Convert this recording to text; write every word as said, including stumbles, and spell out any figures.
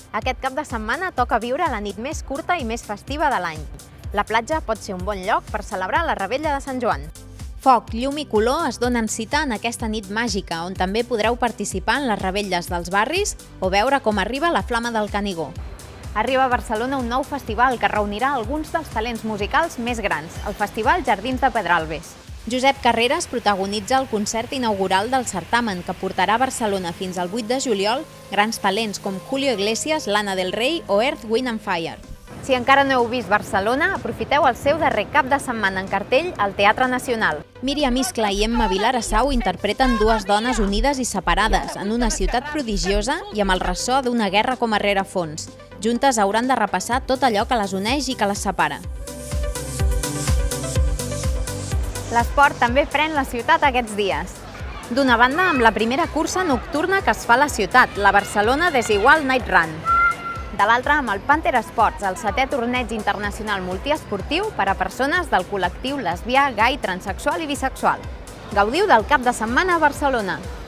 Aquest cap de setmana toca viure la nit més curta i més festiva de l'any. La platja pot ser un bon lloc per celebrar la Revetlla de Sant Joan. Foc, llum i color es donen cita en aquesta nit màgica, on també podreu participar en les revetlles dels barris o veure com arriba la Flama del Canigó. Arriba a Barcelona un nou festival que reunirà alguns dels talents musicals més grans, el Festival Jardins de Pedralbes. Josep Carreras protagonitza el concert inaugural del certamen, que portarà a Barcelona fins al vuit de juliol grans talents com Julio Iglesias, Lana del Rey o Earth, Wind and Fire. Si encara no heu vist Barcelona, aprofiteu el seu darrer cap de setmana en cartell al Teatre Nacional. Míriam Iscla i Emma Vilarassau interpreten dues dones unides i separades en una ciutat prodigiosa i amb el ressò d'una guerra com a rerefons. Juntes hauran de repassar tot allò que les uneix i que les separa. L'esport també pren la ciutat aquests dies. D'una banda, amb la primera cursa nocturna que es fa a la ciutat, la Barcelona Desigual Night Run. De l'altra, amb el Panther Sports, el setè torneig internacional multiesportiu per a persones del col·lectiu lesbià, gai, transexual i bisexual. Gaudiu del cap de setmana a Barcelona!